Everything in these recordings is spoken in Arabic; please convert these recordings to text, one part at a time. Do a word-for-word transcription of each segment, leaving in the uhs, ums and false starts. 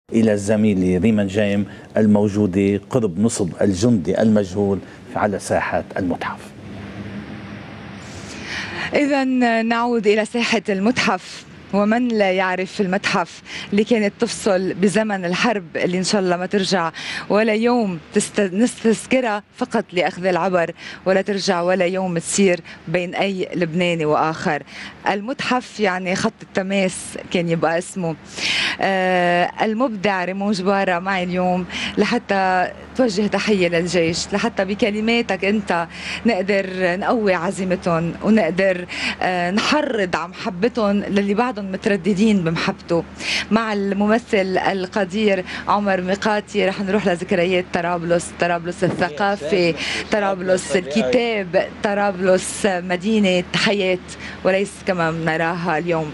إلى زميلي ريمان جايم الموجودة قرب نصب الجندي المجهول على ساحة المتحف. إذا نعود إلى ساحة المتحف، ومن لا يعرف المتحف اللي كانت تفصل بزمن الحرب اللي إن شاء الله ما ترجع ولا يوم نستذكرها فقط لأخذ العبر، ولا ترجع ولا يوم تصير بين أي لبناني وآخر. المتحف يعني خط التماس كان يبقى اسمه. آه المبدع ريمون جبارة معي اليوم لحتى توجه تحية للجيش، لحتى بكلماتك أنت نقدر نقوي عزيمتهم ونقدر آه نحرض على محبتهم للي بعدهم مترددين بمحبته. مع الممثل القدير عمر ميقاتي رح نروح لذكريات طرابلس، طرابلس الثقافة، طرابلس الكتاب، طرابلس مدينة حياة وليس كما نراها اليوم.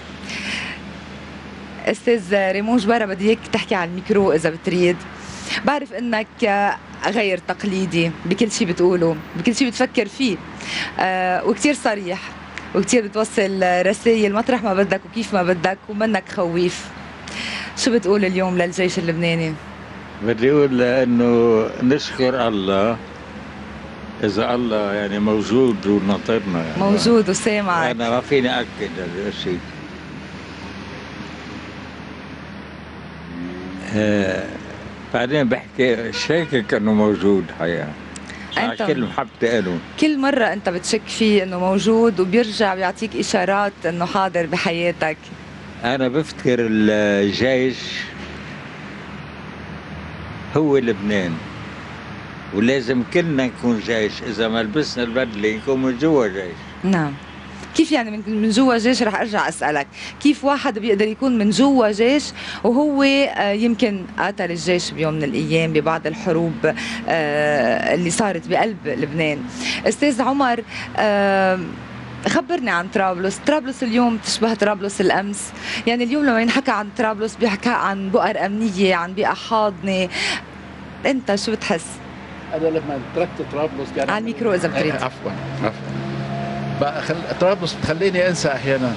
استاذ ريمون جبارة بدي اياك تحكي على الميكرو اذا بتريد. بعرف انك غير تقليدي بكل شيء بتقوله، بكل شيء بتفكر فيه، آه وكتير صريح وكتير بتوصل رسائل مطرح ما بدك وكيف ما بدك ومنك خويف. شو بتقول اليوم للجيش اللبناني؟ بدي اقول انه نشكر الله اذا الله يعني موجود وناطرنا، يعني موجود وسامعك. انا ما فيني اكد هذا الشيء. آه بعدين بحكي شاكك انه موجود حقيقة عشان كل محبتي له. كل مرة انت بتشك فيه انه موجود وبيرجع بيعطيك اشارات انه حاضر بحياتك. انا بفتكر الجيش هو لبنان، ولازم كلنا نكون جيش. اذا ما لبسنا البدله نكون من جوا جيش. نعم. كيف يعني من من جوا جيش؟ رح ارجع اسالك، كيف واحد بيقدر يكون من جوا جيش وهو يمكن قاتل الجيش بيوم من الايام ببعض الحروب اللي صارت بقلب لبنان؟ استاذ عمر، خبرني عن طرابلس. طرابلس اليوم تشبه طرابلس الامس، يعني اليوم لما ينحكى عن طرابلس بيحكى عن بؤر امنيه، عن بيئه حاضنه. انت شو بتحس؟ انا لما تركت طرابلس كان على الميكرو اذا بتريد. عفوا عفوا بقى خل... طرابلس بتخليني انسى احيانا.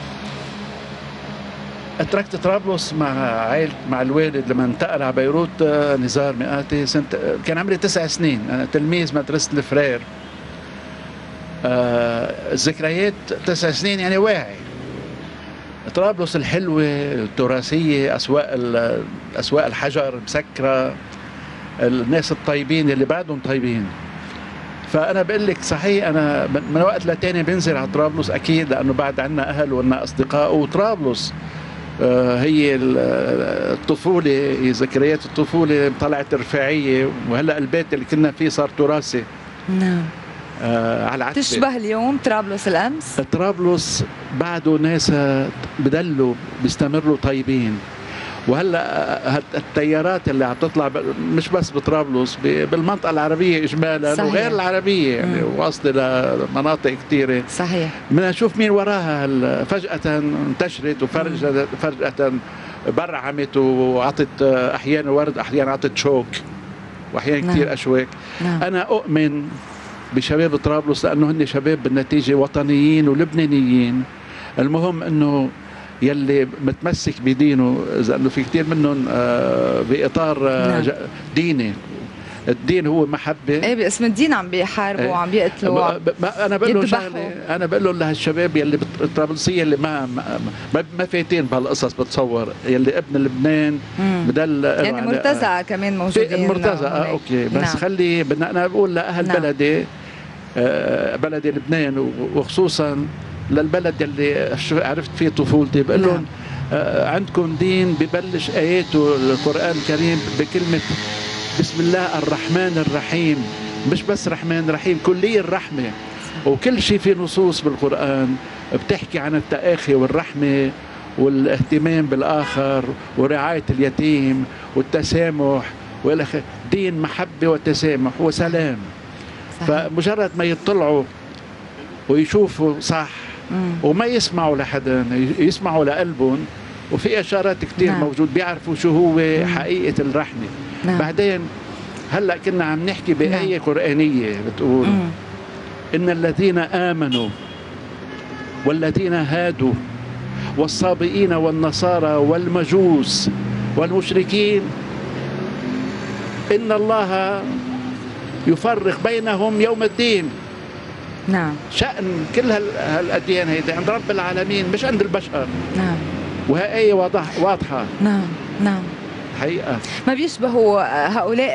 تركت طرابلس مع عائلة مع الوالد لما انتقل على بيروت. نزار مئاتي سنة كان عمري تسع سنين، انا تلميذ مدرسة الفرير. آه الذكريات تسع سنين يعني واعي. طرابلس الحلوة التراثية، اسواق اسواق الحجر مسكرة، الناس الطيبين اللي بعدهم طيبين. فأنا بقول لك صحيح أنا من وقت لتاني بنزل على طرابلس أكيد، لأنه بعد عنا أهل وعنا أصدقاء. وطرابلس آه هي الطفولة، ذكريات الطفولة طلعت رفاعية، وهلا البيت اللي كنا فيه صار تراثي. نعم. آه على عتبة. تشبه اليوم طرابلس الأمس؟ طرابلس بعده ناسها بدلوا بيستمروا طيبين. وهلا التيارات اللي عم تطلع مش بس بطرابلس، بالمنطقه العربيه اجمالا صحيح. وغير العربيه يعني واصله لمناطق كثيره. صحيح. بدنا نشوف مين وراها. فجاه انتشرت وفجاه فجاه برعمت وعطت احيانا ورد، احيانا عطت شوك، واحيانا كثير اشواك. نعم. انا اؤمن بشباب طرابلس لانه هن شباب بالنتيجه وطنيين ولبنانيين. المهم انه يلي متمسك بدينه، لانه في كثير منهم باطار نعم. ديني. الدين هو محبه. ايه باسم الدين عم بيحاربوا ايه. وعم بيقتلوا. انا بقول له شغله، انا بقول له لهالشباب يلي الطرابلسيه اللي ما ما, ما فايتين بهالقصص، بتصور يلي ابن لبنان بدل يعني مرتزقه كمان موجودين. مرتزقه اوكي، بس نعم. خلي بدنا انا بقول لاهل نعم. بلدي بلدي لبنان، وخصوصا للبلد اللي عرفت فيه طفولتي، بقول لهم نعم. آه عندكم دين ببلش اياته القران الكريم بكلمه بسم الله الرحمن الرحيم. مش بس رحمن رحيم، كلي الرحمه. وكل شيء في نصوص بالقران بتحكي عن التآخي والرحمه والاهتمام بالاخر ورعايه اليتيم والتسامح والى اخره. دين محبه وتسامح وسلام. صحيح. فمجرد ما يطلعوا ويشوفوا صح مم. وما يسمعوا لحدا، يسمعوا لقلبهم، وفي اشارات كثير نعم. موجود، بيعرفوا شو هو مم. حقيقه الرحمه. نعم. بعدين هلا كنا عم نحكي بآية نعم. قرآنية بتقول مم. إن الذين آمنوا والذين هادوا والصابئين والنصارى والمجوس والمشركين إن الله يفرق بينهم يوم الدين. نعم. شأن كل هالأديان هيدي عند رب العالمين مش عند البشر. نعم. وهي آية واضحة واضحة. نعم نعم. حقيقة ما بيشبهوا هؤلاء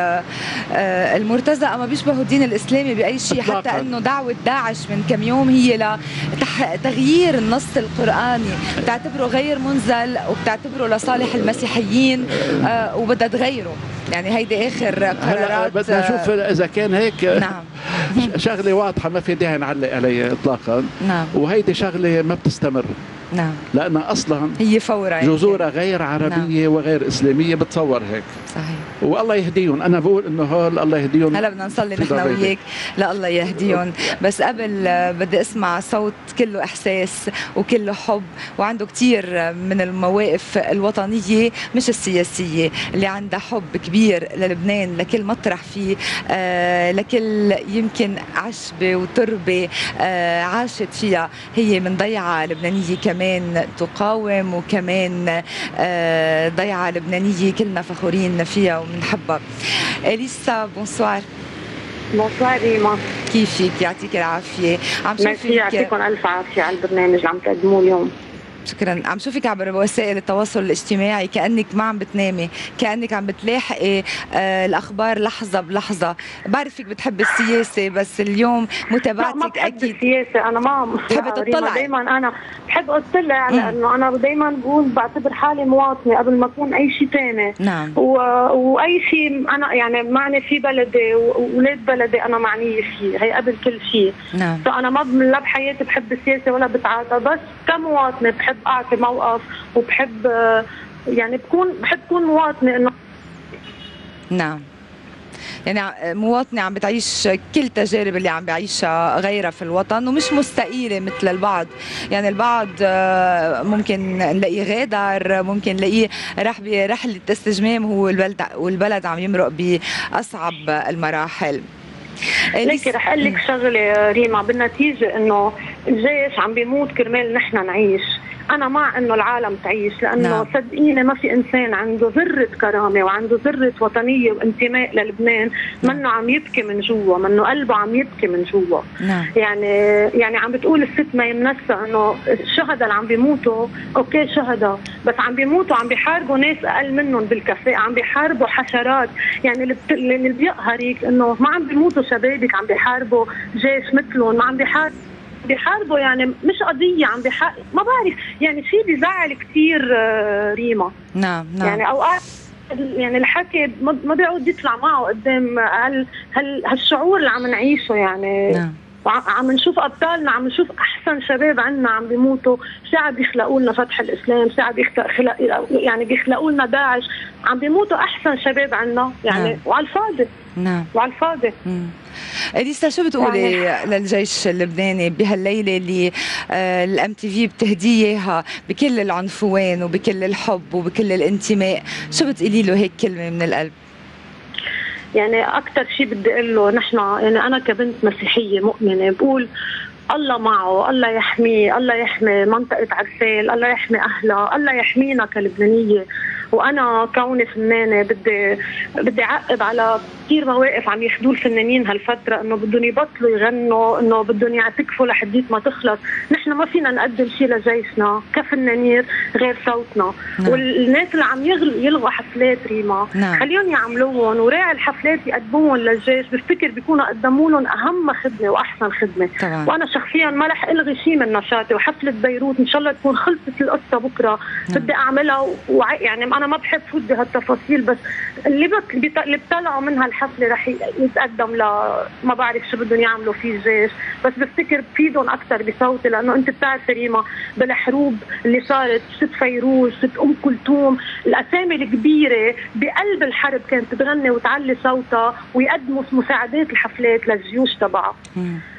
المرتزقة، ما بيشبهوا الدين الإسلامي بأي شيء، حتى أنه دعوة داعش من كم يوم هي لتغيير النص القرآني، بتعتبره غير منزل وبتعتبره لصالح المسيحيين وبدها تغيره. يعني هيدي آخر قرارات. بدنا نشوف إذا كان هيك. نعم. شغلة واضحة ما في داعي نعلق عليها إطلاقا. نعم. وهيدي شغلة ما بتستمر. نعم. لأنها أصلا هي فورة جذورها غير عربية. نعم. وغير إسلامية، بتصور هيك. صحيح. والله يهديهم. أنا بقول إنه هول الله يهديهم. هلا بدنا نصلي نحن وياك لا الله يهديهم. بس قبل بدي اسمع صوت كله إحساس وكله حب، وعنده كتير من المواقف الوطنية مش السياسية اللي عندها حب كبير للبنان، لكل مطرح فيه، آه لكل يمكن عشبة وتربة آه عاشت فيها. هي من ضيعة لبنانية كمان تقاوم، وكمان آه ضيعة لبنانية كلنا فخورين فيها وبنحبها. اليسا بونسوار. بونسوار ريما، كيفك؟ يعطيك العافية. عم شوفك. يعطيكم ألف عافية على البرنامج اللي عم تقدموه اليوم. شكرا. عم شوفك عبر وسائل التواصل الاجتماعي كأنك ما عم بتنامي، كأنك عم بتلاحقي آه الأخبار لحظة بلحظة. بعرفك بتحب السياسة، بس اليوم متابعتك ما بحب أكيد السياسة. أنا ما بتحب تطلع. دايما أنا بحب أطلع، لأنه أنا دايما بقول بعتبر حالي مواطنة قبل ما أكون أي شيء ثاني. نعم. و... وأي شيء أنا يعني معني في بلدي وولاد بلدي أنا معنية فيه، هي قبل كل شيء. نعم. فأنا ما لا بحياتي بحب السياسة ولا بتعاطى، بس كمواطنة بحب أعطي موقف، وبحب يعني بكون بحب كون مواطنة. إنه نعم، يعني مواطنة عم بتعيش كل تجارب اللي عم بيعيشها غيرها في الوطن، ومش مستقيلة مثل البعض. يعني البعض ممكن نلاقيه غادر، ممكن نلاقيه راح برحلة استجمام هو البلد والبلد عم يمرق بأصعب المراحل. ليكي رح اقول لك شغله ريما، بالنتيجه انه الجيش عم بيموت كرمال نحن نعيش. انا مع انه العالم تعيش، لانه نعم. صدقيني ما في انسان عنده ذره كرامه وعنده ذره وطنيه وانتماء للبنان نعم. منه عم يبكي من جوا، منه قلبه عم يبكي من جوا. نعم. يعني يعني عم بتقول الست ما يمنسى انه الشهداء اللي عم بيموتوا اوكي شهداء، بس عم بيموتوا عم بيحاربوا ناس اقل منهم بالكفاءه، عم بيحاربوا حشرات. يعني اللي, بت... اللي بيقهرك انه ما عم بيموتوا شبابك، عم بيحاربوا جيش مثلهم، ما عم بيحاربوا بيحاربوا يعني مش قضية عم بيحارب. ما بعرف يعني شيء بيزعل كثير ريما. نعم نعم. يعني اوقات يعني الحكي ما بيعود يطلع معه قدام هال هالشعور اللي عم نعيشه. يعني نعم. عم نشوف ابطالنا، عم نشوف احسن شباب عندنا عم بيموتوا، ساعة بيخلقوا لنا فتح الاسلام، ساعة بيخلق يعني بيخلقوا لنا داعش، عم بيموتوا احسن شباب عندنا يعني نعم. وعلى الفاضي. نعم وعلى الفاضي. اليسا شو بتقولي يعني للجيش اللبناني بهالليله اللي الام تي في بتهديه اياها بكل العنفوان وبكل الحب وبكل الانتماء؟ شو بتقولي له هيك كلمه من القلب؟ يعني اكثر شيء بدي اقول له نحن، يعني انا كبنت مسيحيه مؤمنه بقول الله معه، الله يحميه، الله يحمي منطقه عرسال، الله يحمي اهلها، الله يحمينا كلبنانيه. وانا كوني فنانه بدي بدي اعقب على كثير مواقف عم ياخذوه الفنانين هالفتره، انه بدهم يبطلوا يغنوا، انه بدهم يعتكفوا لحديت ما تخلص. نحن ما فينا نقدم شيء لجيشنا كفنانين غير صوتنا. نعم. والناس اللي عم يلغوا حفلات ريما نعم. خليهم يعملوهم، وراعي الحفلات يقدموهم للجيش، بفتكر بيكونوا قدموا لهم اهم خدمه واحسن خدمه. طبعا. وانا شخصيا ما رح الغي شيء من نشاطي، وحفله بيروت ان شاء الله تكون خلصت القصه بكره. نعم. بدي اعملها وع... يعني انا ما بحب فوت بهالتفاصيل، بس اللي بت... اللي بيطلعوا منها الحفله رح يتقدم ل ما بعرف شو بدهم يعملوا فيه الجيش، بس بفتكر بفيدهم اكثر بصوتي، لانه انت بتعرفي ريما بالحروب اللي صارت ست فيروز، ست ام كلثوم، الاسامي الكبيره بقلب الحرب كانت تغني وتعلي صوتها ويقدموا مساعدات الحفلات للجيوش تبعها.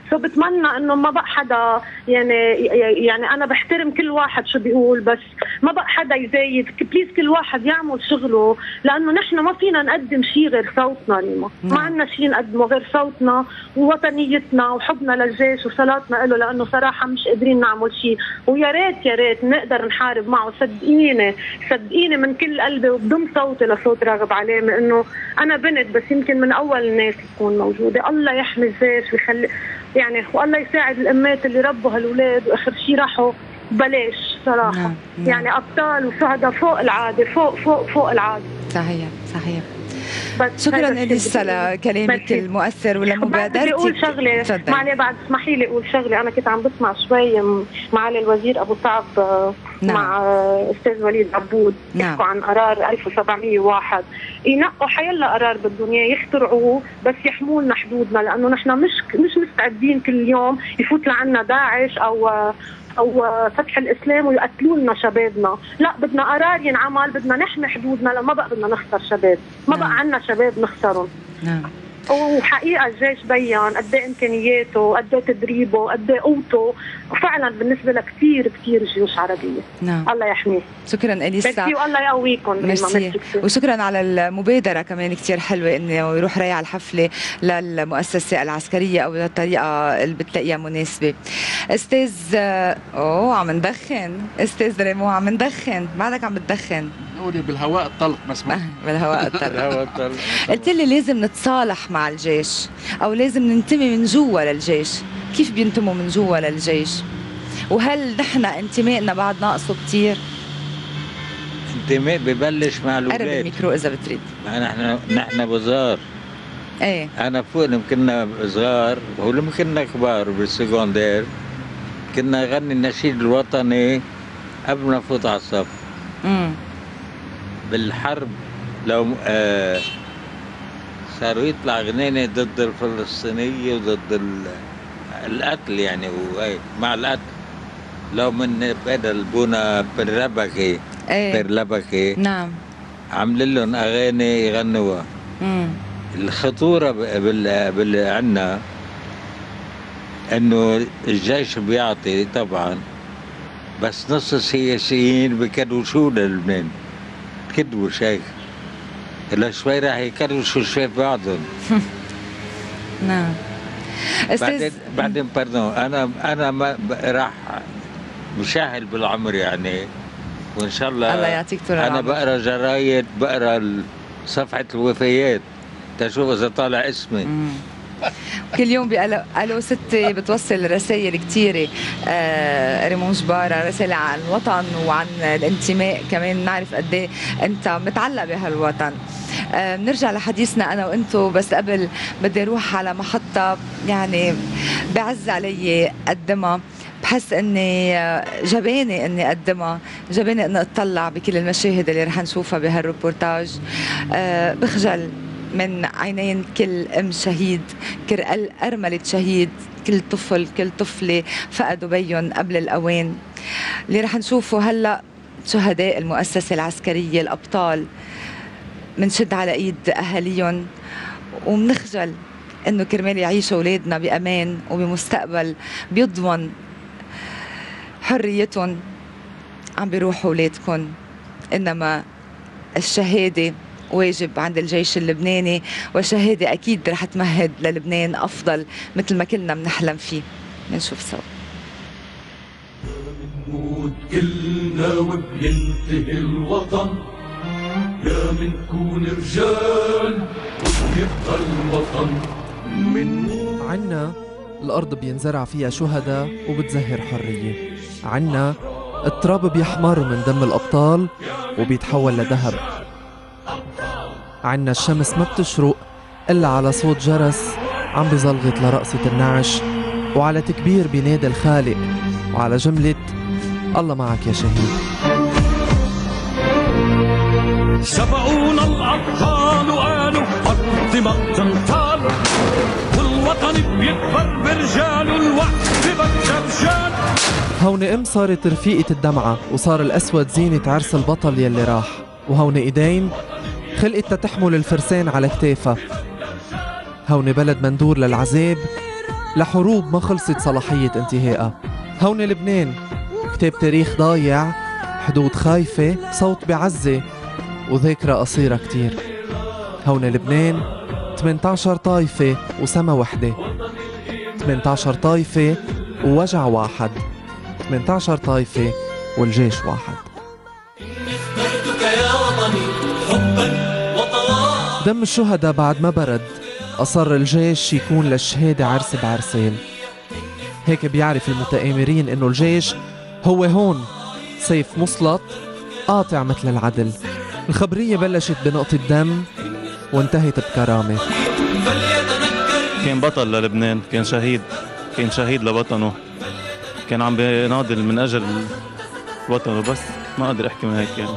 سو بتمنى انه ما بقى حدا يعني يعني انا بحترم كل واحد شو بيقول، بس ما بقى حدا يزايد، بليز كل واحد يعمل شغله، لانه نحن ما فينا نقدم شيء غير صوتنا ريما، ما عندنا شيء نقدمه غير صوتنا ووطنيتنا وحبنا للجيش وصلاتنا له، لانه صراحه مش قادرين نعمل شيء. ويا ريت يا ريت نقدر نحارب معه، صدقيني صدقيني من كل قلبي وبضم صوتي لصوت راغب علامه، انه انا بنت بس يمكن من اول الناس تكون موجوده. الله يحمي الجيش ويخلي يعني، والله يساعد الامات اللي ربوا هالولاد واخر شيء راحوا بلاش صراحه. نعم. نعم. يعني ابطال وشهداء فوق العاده، فوق فوق فوق العاده. صحيح صحيح. شكرا اليسا لكلامك المؤثر ولمبادرتك. بدي اقول شغله معلي بعد اسمحي لي اقول شغله. انا كنت عم بسمع شوي معالي الوزير ابو صعب نعم. مع استاذ وليد عبود نعم. يحكوا عن قرار ألف وسبعمية وواحد، ينقوا حيلا قرار بدهم اياه يخترعوه بس يحموا لنا حدودنا، لانه نحن مش مش مستعدين كل يوم يفوت لعنا داعش او او فتح الاسلام ويقتلوا لنا شبابنا. لا بدنا قرار ينعمل، بدنا نحمي حدودنا، لما بقى بدنا نخسر شباب، ما نعم. بقى عندنا شباب نخسرهم. نعم. وحقيقه الجيش بين قد ايه امكانياته، قد ايه تدريبه، قد ايه قوته، وفعلا بالنسبه لكثير كثير جيوش عربيه. نعم. الله يحميه. شكرا اليسا. ميرسي والله يقويكم. ميرسي وشكرا على المبادره كمان كثير حلوه انه يروح رايح على الحفله للمؤسسه العسكريه او للطريقه اللي بتلاقيها مناسبه. استاذ اوه عم ندخن، استاذ ريمو عم ندخن، بعدك عم بتدخن. قولي بالهواء الطلق مسموح. بالهواء الطلق. قلت لي لازم نتصالح مع الجيش او لازم ننتمي من جوا للجيش، كيف بينتموا من جوا للجيش؟ وهل نحن انتمائنا بعد ناقصه كثير؟ انتماء ببلش مع الاولاد. قرب الميكرو اذا بتريد. نحن نحن صغار. ايه انا فوق كنا صغار ولما كنا كبار بالسكندير كنا نغني النشيد الوطني قبل ما نفوت على الصف. امم بالحرب لو آه صاروا يطلع غنينه ضد الفلسطينيه وضد القتل يعني، وهي مع القتل لو من بدل بونا بالربكي ايه بالربكي نعم عاملين لهم اغاني يغنوها. امم الخطوره بال بال عندنا انه الجيش بيعطي طبعا، بس نص السياسيين بكدوشوا للبنان، كدوا شيخ الا شوي راح يكرشوا شوي بعضهم. نعم. بعدين بعدين باردون انا انا ما راح مشاهل بالعمر يعني، وان شاء الله الله يعطيك طول العمر. انا بقرا جرايد، بقرا صفحه الوفيات تشوف اذا طالع اسمي. مم. كل يوم بقالوا قالوا ستي بتوصل رسائل كثيره آه ريمون جبارة، رسائل عن الوطن وعن الانتماء، كمان نعرف قد ايه انت متعلق بهالوطن. آه بنرجع لحديثنا انا وانتو، بس قبل بدي اروح على محطه يعني بعز علي اقدمها، بحس اني جبانه اني اقدمها، جبانه اني اطلع بكل المشاهد اللي رح نشوفها بهالروبورتاج. آه بخجل من عينين كل ام شهيد، كل ارمله شهيد، كل طفل كل طفله فقدوا بيهم قبل الاوان. اللي رح نشوفه هلا شهداء المؤسسه العسكريه الابطال، منشد على ايد اهاليهم ومنخجل انه كرمال يعيشوا اولادنا بامان وبمستقبل بيضمن حريتهم عم بيروحوا اولادكم. انما الشهاده واجب عند الجيش اللبناني، وشهاده اكيد رح تمهد للبنان افضل مثل ما كلنا بنحلم فيه. نشوف سوا. بنموت كلنا وبينتهي الوطن، يا منكون رجال وبيبقى الوطن. من عنا الأرض بينزرع فيها شهداء وبتزهر حرية، عنا التراب بيحمر من دم الأبطال وبيتحول لذهب، عنا الشمس ما بتشرق إلا على صوت جرس عم بزلغط لرقصة النعش، وعلى تكبير بينادي الخالق، وعلى جملة الله معك يا شهيد. سبقونا الأبطال وقالوا أرض ما تنطال، والوطن بيكبر برجال والوحد ببكى رجال. هون ام صارت رفيقة الدمعة، وصار الأسود زينة عرس البطل يلي راح، وهون إيدين خلقت تتحمل الفرسان على كتافها. هون بلد مندور للعذاب لحروب ما خلصت صلاحية انتهائها. هون لبنان كتاب تاريخ ضايع، حدود خايفة، صوت بعزة، وذاكرة قصيرة كتير. هون لبنان ثمانية عشر طايفة وسما وحدة، ثمانية عشر طايفة ووجع واحد، ثمانية عشر طايفة والجيش واحد. دم الشهداء بعد ما برد، أصر الجيش يكون للشهادة عرس بعرسين. هيك بيعرف المتآمرين إنه الجيش هو هون سيف مسلط قاطع مثل العدل. الخبرية بلشت بنقطة دم وانتهت بكرامة. كان بطل للبنان، كان شهيد، كان شهيد لوطنه، كان عم بيناضل من أجل وطنه، بس ما أقدر أحكي من هيك يعني.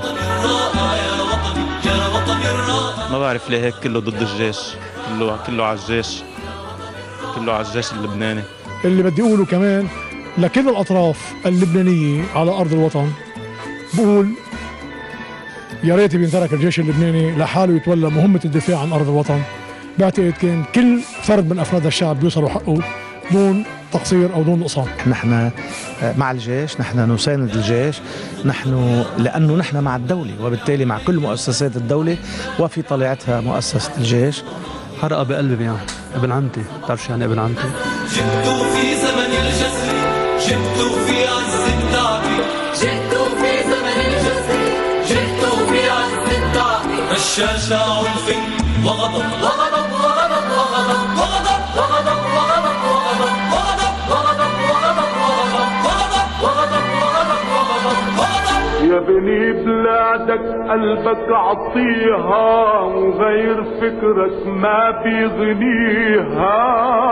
ما بعرف ليه هيك كله ضد الجيش، كله كله على الجيش، كله على الجيش اللبناني. اللي بدي أقوله كمان لكل الأطراف اللبنانية على أرض الوطن، بقول يا ريت بينترك الجيش اللبناني لحاله يتولى مهمة الدفاع عن أرض الوطن. بعتقد كان كل فرد من أفراد الشعب بيوصلوا حقه دون تقصير أو دون نقصان. نحن مع الجيش، نحن نساند الجيش، نحن لأنه نحن مع الدولة، وبالتالي مع كل مؤسسات الدولة، وفي طليعتها مؤسسة الجيش. حرقة بقلبي يعني ابن عمتي، بتعرف يعني ابن عمتي؟ جئتوا في زمن الجسر، جئتوا في عز التعب، جئتوا في زمن الجسر، جئتوا في عز التعب. رشاش عنف وغضب وغضب وغضب وغضب وغضب وغضب وغضب وغضب وغضب وغضب وغضب وغضب وغضب وغضب. يا بني بلادك قلبك عطيها، وغير فكرك ما بيغنيها.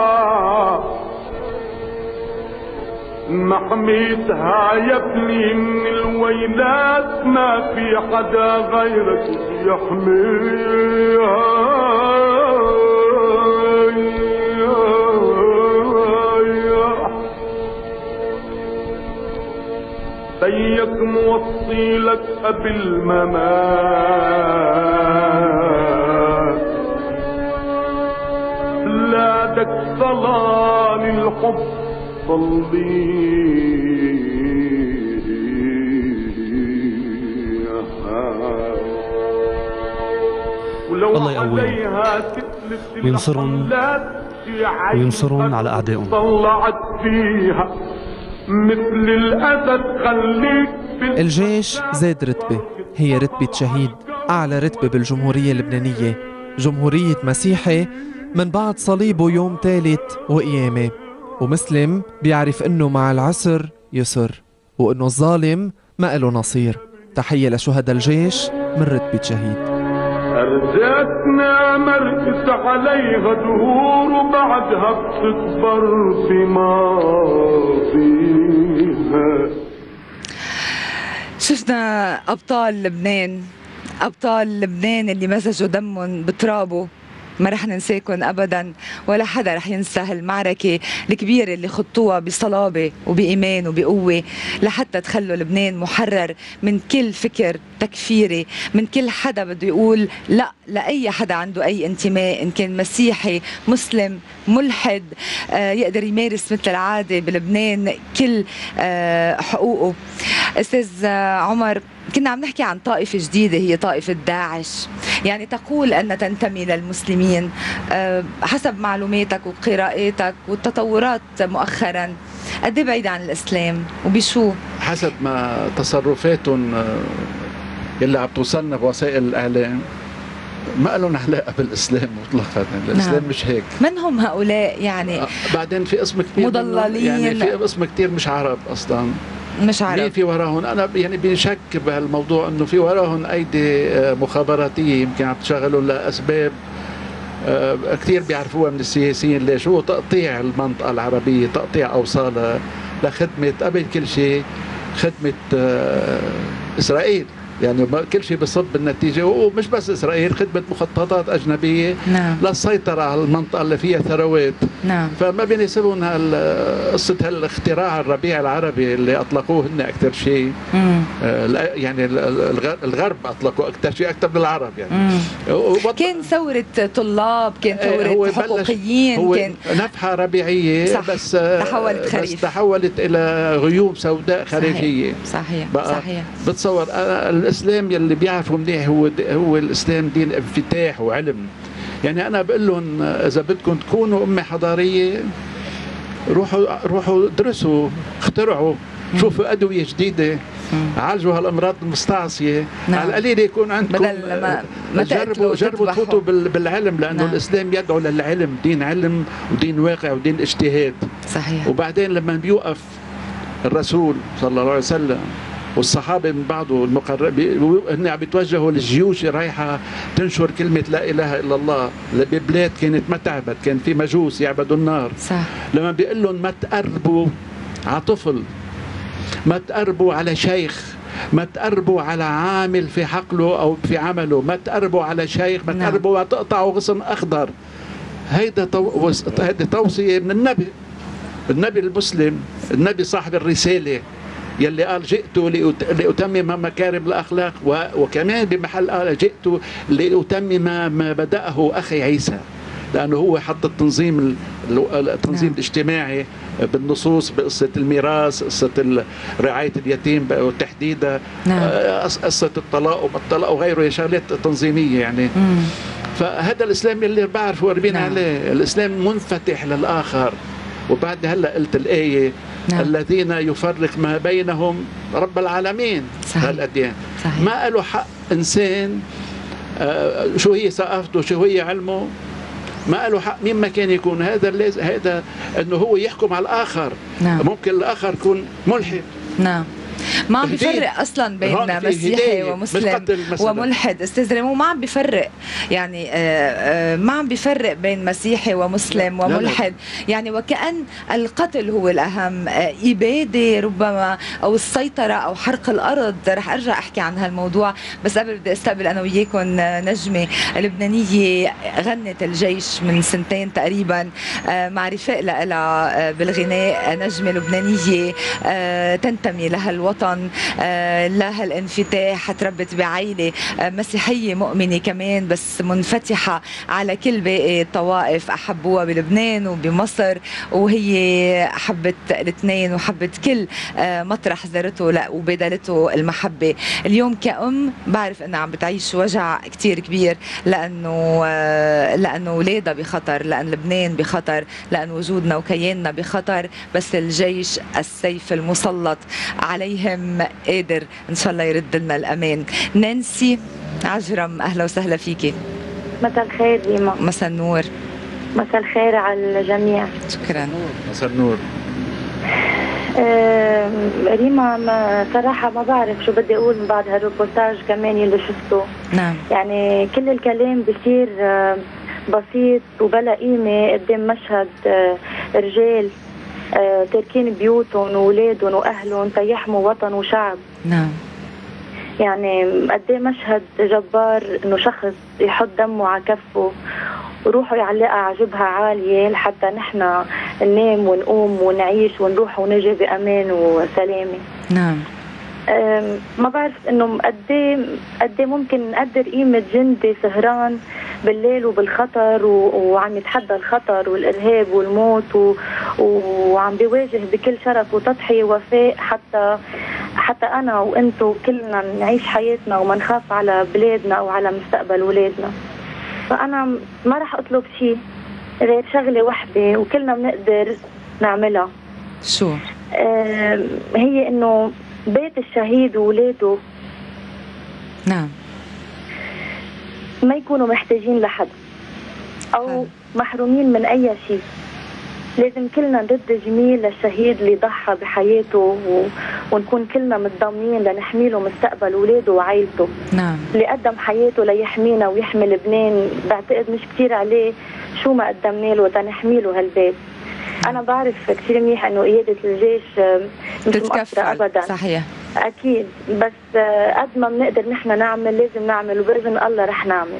محميتها يا ابني من الويلات، ما في حدا غيرك يحميها. بيك موصي لك قبل ما مات، بلادك ظلال الحب الله يقويهم وينصرهم وينصرهم على أعدائهم. طلعت فيها مثل الأسد خليك. الجيش زاد رتبة، هي رتبة شهيد، أعلى رتبة بالجمهورية اللبنانية، جمهورية مسيحي من بعد صليبه يوم ثالث وقيامة، ومسلم بيعرف إنه مع العسر يسر، وإنه الظالم ما له نصير. تحية لشهداء الجيش من رتبة شهيد. أرزقنا مرقس عليها دهور، وبعدها بتكبر بماضيها. شفنا أبطال لبنان، أبطال لبنان اللي مزجوا دمهم بترابه، ما رح ننساكم أبدا، ولا حدا رح ينسى هالمعركة الكبيرة اللي خطوها بصلابة وبإيمان وبقوة لحتى تخلوا لبنان محرر من كل فكر تكفيري، من كل حدا بده يقول لا لأي حدا عنده أي انتماء، إن كان مسيحي، مسلم، ملحد، آه يقدر يمارس مثل العادة بلبنان كل آه حقوقه. أستاذ عمر، كنا عم نحكي عن طائفة جديدة هي طائفة داعش، يعني تقول أن تنتمي للمسلمين. أه حسب معلوماتك وقراءاتك والتطورات مؤخرا، قد ايه بعيدة عن الإسلام وبشو؟ حسب ما تصرفاتهم اللي عم توصلنا بوسائل الإعلام ما لهم علاقة بالإسلام مطلقا، الإسلام نعم. مش هيك. من هم هؤلاء يعني؟ آه بعدين في اسم كثير مضللين، يعني في اسم كثير مش عرب أصلا، مش عارف مين في وراهم. انا يعني بشك بهالموضوع انه في وراهم ايدي مخابراتيه يمكن عم تشغلهم لاسباب كثير بيعرفوها من السياسيين. ليش؟ هو تقطيع المنطقه العربيه، تقطيع اوصالها لخدمه قبل كل شيء خدمه اسرائيل. يعني كل شيء بصب بالنتيجة، ومش بس إسرائيل، خدمة مخططات أجنبية نعم. للسيطرة على المنطقة اللي فيها ثروات. نعم. فما بيناسبهم قصة هالاختراع الربيع العربي اللي أطلقوه هن أكثر شيء. آه يعني الغرب أطلقوا أكثر شيء أكثر من العرب يعني. كان ثورة طلاب، كان ثورة حقوقيين، كان نفحة ربيعية. صح. بس تحولت خريف، بس تحولت إلى غيوم سوداء خارجية. صحيح صحيح. بتصور الإسلام يلي بيعرفوا منيح هو هو الإسلام دين انفتاح وعلم. يعني أنا بقول لهم إذا بدكم تكونوا أمة حضارية روحوا روحوا درسوا، اخترعوا، شوفوا أدوية جديدة، عالجوا هالأمراض المستعصية. نعم. على القليل يكون عندكم ما ما جربوا جربوا تفوتوا بالعلم، لأنه نعم. الإسلام يدعو للعلم، دين علم ودين واقع ودين اجتهاد. صحيح. وبعدين لما بيوقف الرسول صلى الله عليه وسلم والصحابة من بعده المقربين هن عم بيتوجهوا للجيوش رايحة تنشر كلمة لا إله إلا الله ببلاد كانت ما تعبد، كان في مجوس يعبدوا النار. صح. لما بيقول لهم ما تقربوا على طفل، ما تقربوا على شيخ، ما تقربوا على عامل في حقله أو في عمله، ما تقربوا على شيخ، ما تقربوا وتقطعوا غصن أخضر. هيدا تو... هيدا توصية من النبي، النبي المسلم، النبي صاحب الرسالة يلي قال جئت لأتمم مكارم الأخلاق، وكمان بمحل قال جئت لأتمم ما بدأه أخي عيسى، لأنه هو حط التنظيم التنظيم نعم. الاجتماعي بالنصوص، بقصة الميراث، قصة رعاية اليتيم وتحديدا، نعم. قصة الطلاق وما الطلاق وغيره، شغلات تنظيمية يعني. مم. فهذا الإسلام اللي بعرفه وربينا نعم. عليه، الإسلام منفتح للآخر. وبعد هلا قلت الآية نعم. الذين يفرق ما بينهم رب العالمين. هالأديان ما قالوا حق إنسان آه شو هي ثقافته شو هي علمه، ما قالوا حق مين ما كان يكون. هذا اللي هذا انه هو يحكم على الآخر. نعم. ممكن الآخر يكون ملحد. نعم. ما عم بيفرق اصلا بين مسيحي ومسلم وملحد. استاذ ريمو ما عم بيفرق، يعني ما عم بيفرق بين مسيحي ومسلم وملحد. يعني وكأن القتل هو الاهم، اباده ربما او السيطره او حرق الارض. رح ارجع احكي عن هالموضوع، بس قبل بدي استقبل انا وياكم نجمه لبنانيه غنت الجيش من سنتين تقريبا مع رفاق لها بالغناء، نجمه لبنانيه تنتمي لها الوطن، آه لها الانفتاح، تربت بعائله آه مسيحيه مؤمنه كمان، بس منفتحه على كل باقي الطوائف، احبوها بلبنان وبمصر، وهي حبت الاثنين وحبت كل آه مطرح زارته لا وبادلته المحبه. اليوم كأم بعرف انها عم بتعيش وجع كثير كبير، لانه آه لانه اولادها بخطر، لان لبنان بخطر، لان وجودنا وكياننا بخطر، بس الجيش السيف المسلط عليهم قادر ان شاء الله يرد لنا الامان. نانسي عجرم اهلا وسهلا فيكي. مساء الخير ريما. مساء النور. مساء الخير على الجميع. شكرا. مساء النور. آه ريما ما صراحة ما بعرف شو بدي اقول من بعد هالريبورتاج كمان اللي شفته. نعم. يعني كل الكلام بصير آه بسيط وبلا قيمة قدام مشهد آه رجال آه، تاركين بيوتهم واولادهم واهلهم تيحموا وطن وشعب. نعم. يعني قد ايه مشهد جبار انه شخص يحط دمه على كفه وروحه يعلقها على جبهه عاليه لحتى نحن ننام ونقوم ونعيش ونروح ونجي بامان وسلامه. نعم. ما بعرف انه قد ايه قد ايه ممكن نقدر قيمه جندي سهران بالليل وبالخطر وعم يتحدى الخطر والارهاب والموت و... وعم بيواجه بكل شرف وتضحيه ووفاء حتى حتى انا وانتو كلنا نعيش حياتنا وما نخاف على بلادنا او على مستقبل اولادنا. فانا ما راح اطلب شيء غير شغله وحده وكلنا بنقدر نعملها. شو؟ آه هي انه بيت الشهيد وولاده نعم ما يكونوا محتاجين لحد او محرومين من اي شيء. لازم كلنا نرد جميل للشهيد اللي ضحى بحياته و... ونكون كلنا متضامنين لنحمي له مستقبل اولاده وعائلته. نعم. اللي قدم حياته ليحمينا ويحمي لبنان بعتقد مش كثير عليه شو ما قدمنا له تنحمي له هالبيت. انا بعرف كثير منيح انه قياده الجيش مش مقصره ابدا. صحيح. اكيد، بس قد ما بنقدر نحن نعمل لازم نعمل، وباذن الله رح نعمل.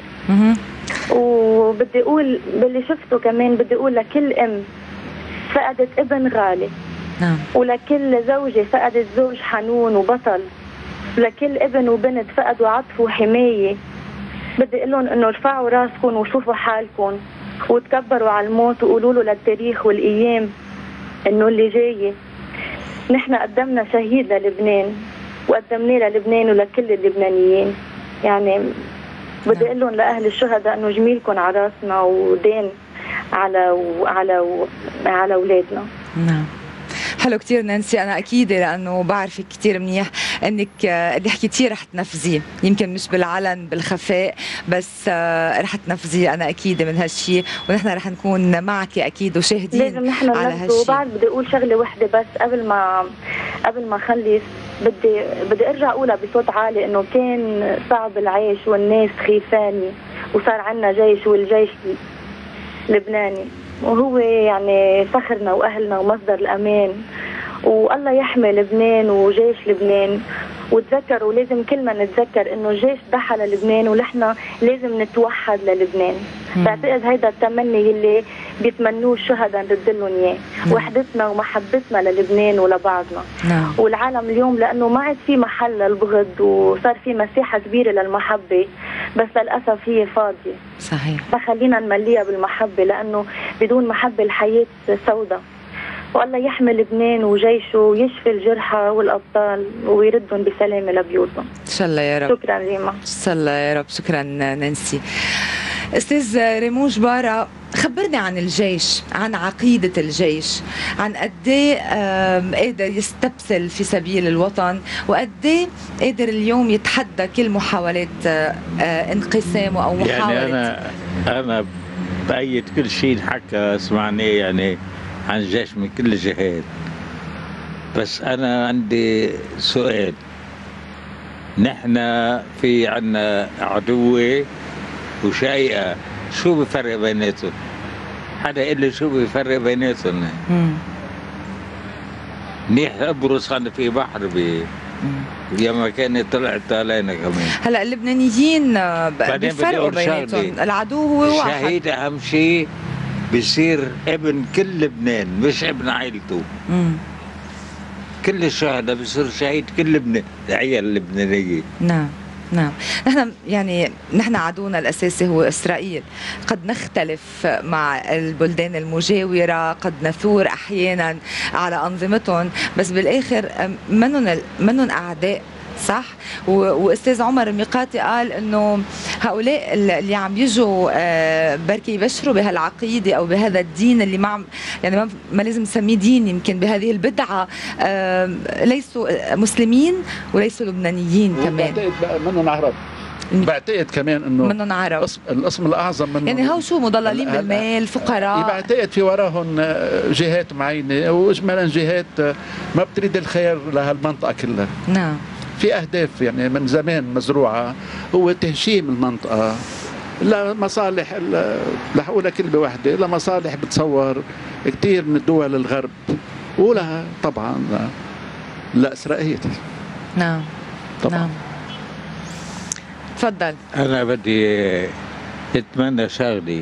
وبدي اقول باللي شفته كمان، بدي اقول لكل ام فقدت ابن غالي، نعم، ولكل زوجة فقدت زوج حنون وبطل، لكل ابن وبنت فقدوا عطف وحماية، بدي اقول لهم انه ارفعوا راسكم وشوفوا حالكم وتكبروا على الموت وقولوا له للتاريخ والايام انه اللي جاي نحن قدمنا شهيد للبنان وقدمناه للبنان ولكل اللبنانيين. يعني بدي اقول لهم لاهل الشهداء انه جميلكم على راسنا ودين على على على اولادنا. نعم، حلو كتير نانسي. أنا أكيدة لأنه بعرفك كتير منيح أنك اللي حكيتيه رح تنفذيه، يمكن مش بالعلن بالخفاء، بس رح تنفذيه، أنا أكيدة من هالشي، ونحن رح نكون معك أكيد وشاهدين لازم نحن على هالشي. وبعد بدي أقول شغلة وحدة بس قبل ما قبل ما أخلص، بدي بدي أرجع أقولها بصوت عالي إنه كان صعب العيش والناس خيفاني، وصار عنا جيش والجيش لبناني، وهو يعني فخرنا وأهلنا ومصدر الأمان، والله يحمي لبنان وجيش لبنان. وتذكروا لازم كلنا نتذكر انه الجيش ضحى للبنان ونحن لازم نتوحد للبنان. بعتقد هيدا التمني اللي بيتمنوه الشهداء نرد لهم اياه، وحدتنا ومحبتنا للبنان ولبعضنا. نعم. والعالم اليوم لانه ما عاد في محل للبغض وصار في مساحه كبيره للمحبه، بس للاسف هي فاضيه. صحيح. فخلينا نمليها بالمحبه، لانه بدون محبه الحياه سوداء. والله يحمي لبنان وجيشه ويشفي الجرحى والأبطال ويردهم بسلامة لبيوتهم. إن شاء الله يا رب. شكرا ريما. إن شاء الله يا رب. شكرا نانسي. أستاذ ريمون جبارة، خبرني عن الجيش، عن عقيدة الجيش، عن قد ايه قادر يستبسل في سبيل الوطن، وقد ايه قادر اليوم يتحدى كل محاولات انقسامه أو محاولة. يعني أنا أنا بأيد كل شيء حكى سمعني يعني عن الجيش من كل الجهات، بس أنا عندي سؤال. نحن في عنا عدوة وشقيقة، شو بفرق بيناتهم؟ حدا يقول لي شو بفرق بيناتهم؟ منيح قبرص عنا في بحر بي ياما كانت طلعت علينا كمان. هلا اللبنانيين بيفرقوا بيناتهم، العدو هو واحد. الشهيد أهم شيء بيصير ابن كل لبنان مش ابن عائلته. مم. كل الشهداء بيصير شهيد كل لبنان، العيال اللبنانية. نعم نعم. نحن يعني نحن عدونا الاساسي هو اسرائيل، قد نختلف مع البلدان المجاوره، قد نثور احيانا على انظمتهم، بس بالاخر منن منن اعداء، صح؟ واستاذ عمر الميقاتي قال انه هؤلاء اللي عم يجوا بركي يبشروا بهالعقيده او بهذا الدين اللي ما يعني ما, ما لازم نسميه دين، يمكن بهذه البدعه، ليسوا مسلمين وليسوا لبنانيين كمان. بعتقد منهم عرب. بعتقد كمان انه منهم عرب. الاسم الاعظم منهم يعني هو شو مضللين بالمال، فقراء. بعتقد في وراهم جهات معينه، واجمالا جهات ما بتريد الخير لهالمنطقه كلها. نعم. في أهداف يعني من زمان مزروعة، هو تهشيم المنطقة لمصالح، رح أقولها كلمة واحدة، لمصالح بتصور كثير من الدول الغرب، ولها طبعا لإسرائيل. نعم طبعا. نعم. تفضل. أنا بدي أتمنى شغلي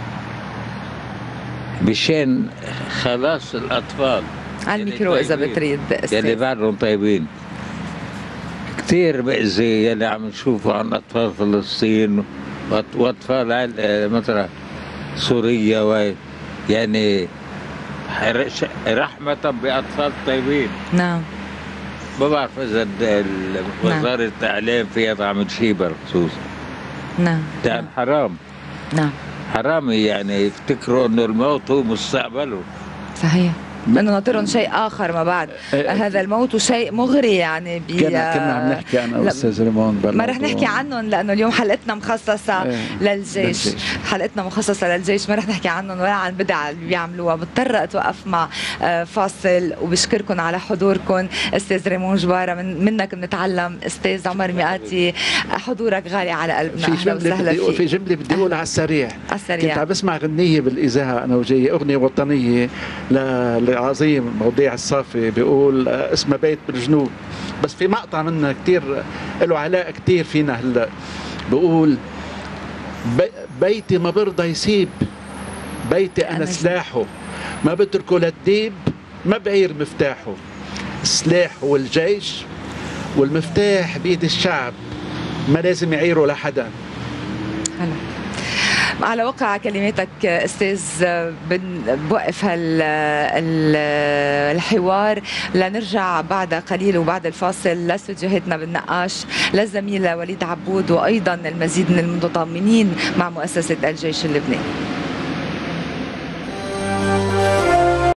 بشان خلاص الأطفال على الميكرو إذا بتريد. يلي بعدهم طيبين كثير بأذي يلي عم نشوفه عن أطفال فلسطين وأطفال مثلا سوريا، و يعني رحمة بأطفال طيبين. نعم. ما بعرف إذا وزارة الإعلام فيها تعمل شيء بخصوص. نعم. يعني حرام. نعم. حرام يعني يفتكروا إنه الموت هو مستقبله. صحيح. انه ناطرهم شيء اخر ما بعد هذا الموت، وشيء مغري يعني بي كنا كنا عم نحكي انا واستاذ ريمون، ما رح نحكي عنهم لانه اليوم حلقتنا مخصصه ايه. للجيش. للجيش حلقتنا مخصصه للجيش، ما رح نحكي عنهم ولا عن بدع اللي بيعملوها. مضطره اتوقف مع فاصل، وبشكركم على حضوركم. استاذ ريمون جبارة، من منك بنتعلم. استاذ عمر ميقاتي، حضورك غالي على قلبنا. في جمله في جمله بدي اقولها على السريع. على السريع. كنت عم بسمع غنيه بالاذاعه انا وجاي، اغنيه وطنيه ل العظيم موديع الصافي بيقول اسمه بيت بالجنوب، بس في مقطع منه كتير له علاقة كتير فينا هلا. بيقول بي بيتي ما برضى يسيب، بيتي أنا سلاحه ما بتركه للديب، ما بعير مفتاحه. السلاح هو الجيش والمفتاح بيد الشعب، ما لازم يعيره لحدا. هلا على وقع كلماتك استاذ بوقف الحوار لنرجع بعد قليل وبعد الفاصل لاستوديوهاتنا بالنقاش للزميل وليد عبود وايضا المزيد من المتضامنين مع مؤسسه الجيش اللبناني.